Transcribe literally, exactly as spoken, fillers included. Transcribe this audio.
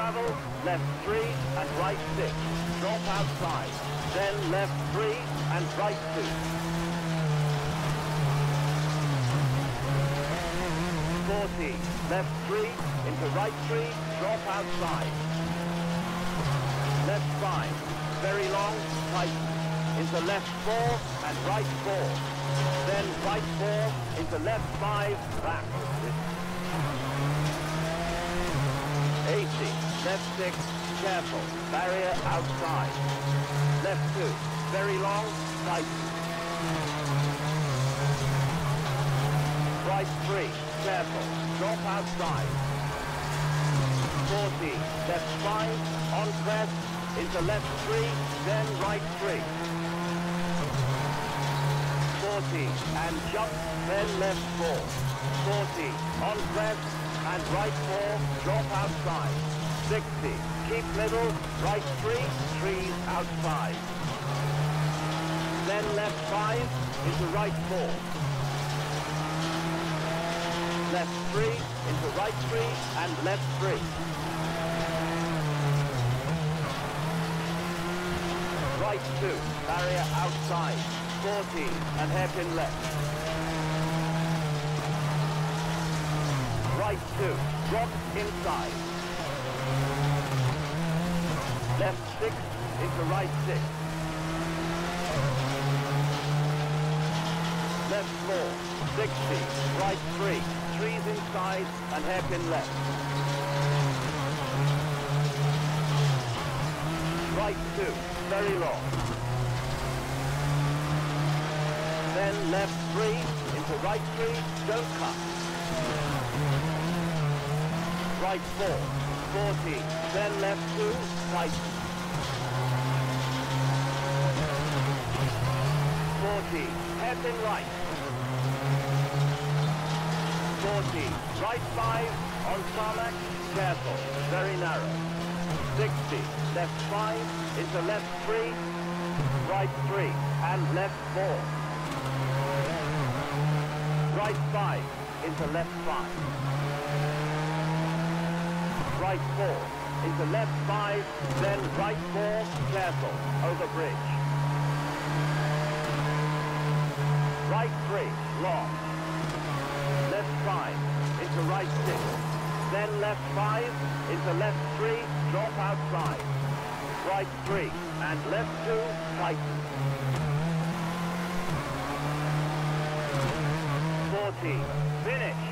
travel, left three and right six. Drop outside. Then left three and right two. forty, left three, into right three, drop outside. Left five, very long, tighten. Into left four and right four. Then right four, into left five, back. eighty, left six, careful, barrier outside. Left two, very long, tighten. Right three, careful, drop outside. forty, left five, on crest, into left three, then right three. forty, and jump, then left four. forty, on crest, and right four, drop outside. sixty, keep middle, right three, trees outside. Then left five, into right four. Left three, into right three, and left three. Right two, barrier outside, forty, and hairpin left. Right two, drop inside. Left six, into right six. Left four, sixty, right three. Trees inside and hairpin left. Right two, very long. Then left three, into right three, don't cut. Right four, forty, then left two, tighten. forty, hairpin right. forty, right five, on tarmac, careful, very narrow. sixty, left five, into left three, right three, and left four. Right five, into left five. Right four, into left five, then right four, careful, over bridge. Right three, long. Left five, into right six. Then left five, into left three, drop outside. Right three, and left two, tighten. forty, finish.